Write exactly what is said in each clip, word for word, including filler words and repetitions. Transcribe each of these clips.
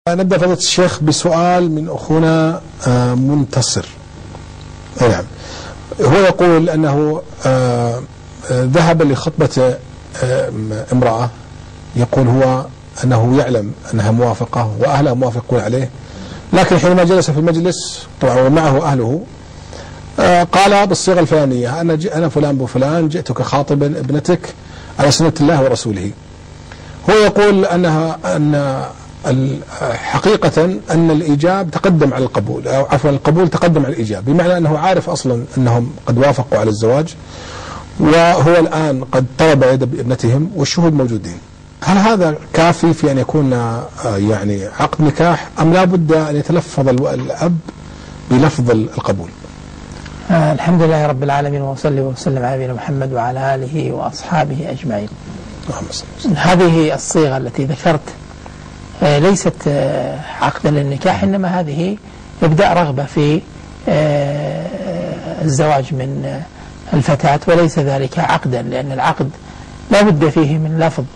نبدأ فضيلة الشيخ بسؤال من أخونا منتصر. نعم، هو يقول أنه ذهب لخطبة امرأة، يقول هو أنه يعلم أنها موافقة وأهلها موافقون عليه، لكن حينما جلس في المجلس طبعا ومعه أهله قال بالصيغة الفلانية: أنا أنا فلان بفلان جئتك خاطبا ابنتك على سنة الله ورسوله. هو يقول أنها أن حقيقة أن الإيجاب تقدم على القبول، أو عفوا القبول تقدم على الإيجاب، بمعنى أنه عارف أصلا أنهم قد وافقوا على الزواج، وهو الآن قد طلب يد ابنتهم والشهود موجودين. هل هذا كافي في أن يكون يعني عقد نكاح، أم لا بد أن يتلفظ الأب بلفظ القبول؟ آه الحمد لله رب العالمين، وصلي وسلم على نبينا محمد وعلى آله وأصحابه أجمعين. هذه الصيغة التي ذكرت آه ليست آه عقدا للنكاح، إنما هذه إبداء رغبة في آه الزواج من آه الفتاة، وليس ذلك عقدا، لأن العقد لا بد فيه من لفظ،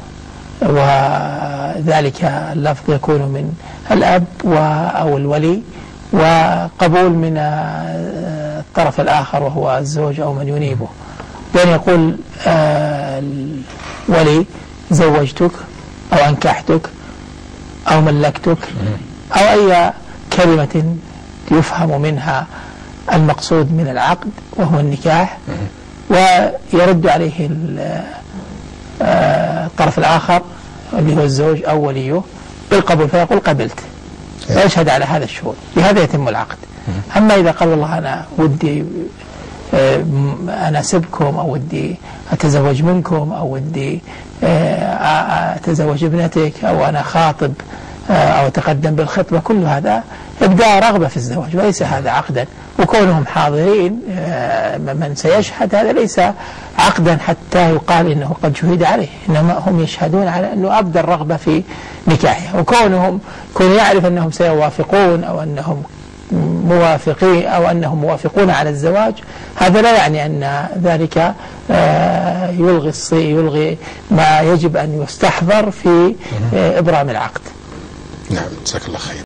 وذلك اللفظ يكون من الأب أو الولي، وقبول من الطرف الآخر وهو الزوج أو من ينيبه، بأن يقول آه الولي: زوجتك أو أنكحتك أو ملكتك، أو أي كلمة يفهم منها المقصود من العقد وهو النكاح، ويرد عليه الطرف الآخر اللي هو الزوج أو وليه بالقبول، فيقول: قبلت، ويشهد على هذا الشهود، بهذا يتم العقد. أما إذا قال: والله أنا ودي أناسبكم، أو ودي أتزوج منكم، أو ودي أتزوج ابنتك، أو أنا خاطب أو أتقدم بالخطبة، كل هذا إبداء رغبة في الزواج، وليس هذا عقدا. وكونهم حاضرين من سيشهد هذا ليس عقدا حتى يقال إنه قد شهد عليه، إنما هم يشهدون على أنه أبدى الرغبة في نكاحه. وكونهم كون يعرف أنهم سيوافقون أو أنهم موافقين أو أنهم موافقون على الزواج، هذا لا يعني أن ذلك يلغي يلغي ما يجب أن يستحضر في إبرام العقد. نعم، جزاك الله خير.